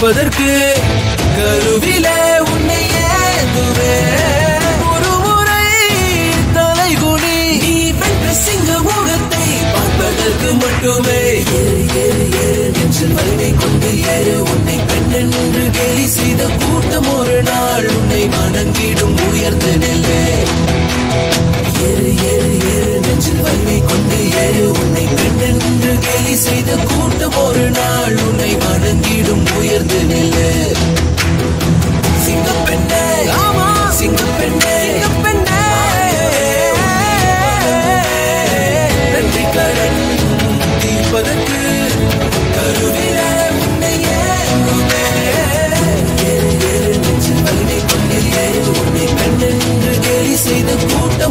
தீர்ப்பதற்கு கருவிலே உன்னை ஏந்துவே ஒரு முறை தலைகுனி நீ வென்ற சிங்க முகத்தை பார்ப்பதற்கு மட்டுமே நெஞ்சில் வலிமை கொண்டு ஏறு உன்னை பெண் என்று கேலி செய்த கூட்டம் ஒரு நாள் உன்னை வணங்கிடும் உயர்ந்த நிலை ஏறு ஏறு ஏறு நெஞ்சில் வலிமை கொண்டு ஏறு உன்னை பெண் என்று கேலி செய்த கூட்டம் ஒரு நாள் உன்னை வணங்கிடும் உயர்ந்த நிலை சிங்கப்பெண்ணே ஆமா சிங்கப்பெண்ணே சிங்கப்பெண்ணே நன்றி கடன் தீர்ப்பதற்கு கருவிலே உன்னை ஏந்துவே ஏறு ஏறு நெஞ்சில் வலிமை கொண்டு ஏறு உன்னை பெண் என்று கேலி செய்த கூட்டம்